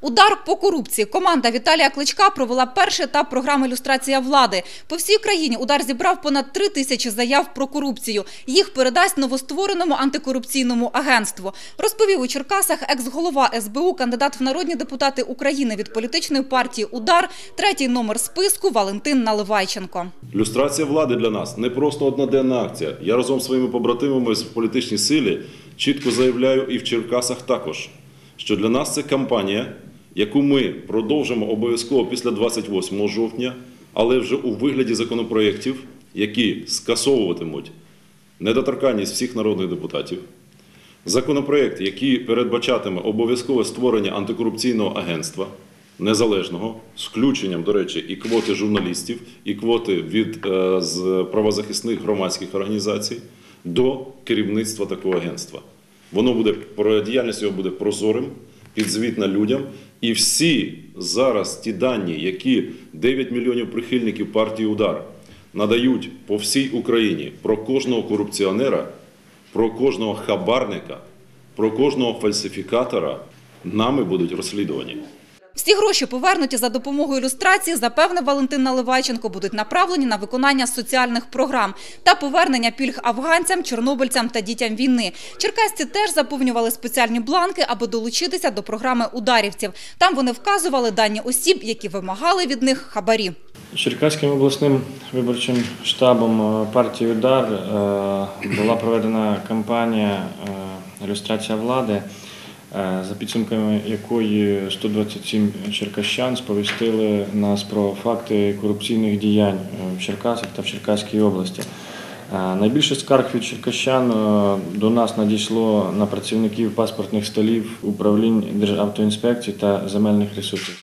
Удар по корупції. Команда Віталія Кличка провела перший етап програми «Люстрація влади». По всій країні «Удар» зібрав понад 3 тисячі заяв про корупцію. Їх передасть новоствореному антикорупційному агентству. Розповів у Черкасах екс-голова СБУ, кандидат в народні депутати України від політичної партії «Удар», третій номер списку Валентин Наливайченко. Люстрація влади для нас не просто одноденна акція. Я разом з своїми побратимами в політичній силі чітко заявляю і в Черкасах також, що для нас це кампанія, яку ми продовжимо обов'язково після 28 жовтня, але вже у вигляді законопроєктів, які скасовуватимуть недоторканність всіх народних депутатів, законопроєкт, який передбачатиме обов'язкове створення антикорупційного агентства, незалежного, з включенням, до речі, і квоти журналістів, і квоти від правозахисних громадських організацій до керівництва такого агентства. Діяльність його буде прозорим, підзвітна людям. І всі зараз ті дані, які 9 мільйонів прихильників партії «Удар» надають по всій Україні про кожного корупціонера, про кожного хабарника, про кожного фальсифікатора, нами будуть розслідувані. Всі гроші, повернуті за допомогою люстрації, запевнив Валентин Наливайченко, будуть направлені на виконання соціальних програм та повернення пільг афганцям, чорнобильцям та дітям війни. Черкасці теж заповнювали спеціальні бланки, аби долучитися до програми ударівців. Там вони вказували дані осіб, які вимагали від них хабарі. Черкаським обласним виборчим штабом партії «Удар» була проведена кампанія «Люстрація влади», за підсумками якої 127 черкащан сповістили нас про факти корупційних діянь в Черкасах та в Черкаській області. Найбільше скарг від черкащан до нас надійшло на працівників паспортних столів управлінь Державтоінспекції та земельних ресурсів.